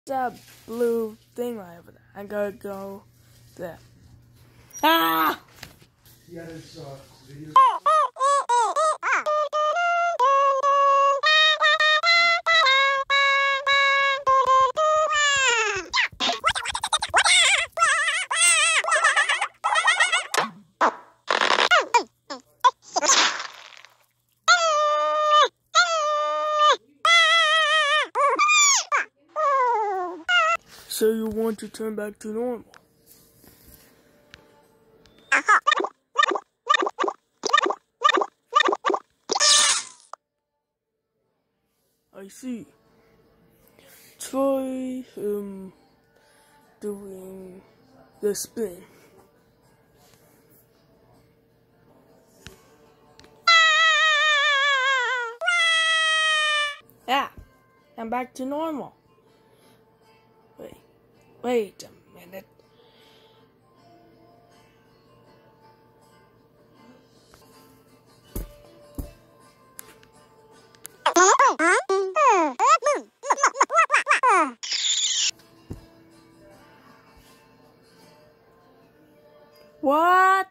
That blue thing right over there. I gotta go there. Ah! Yeah, there's videos. So you want to turn back to normal? I see. Try doing the spin. Yeah, I'm back to normal. Wait a minute. What?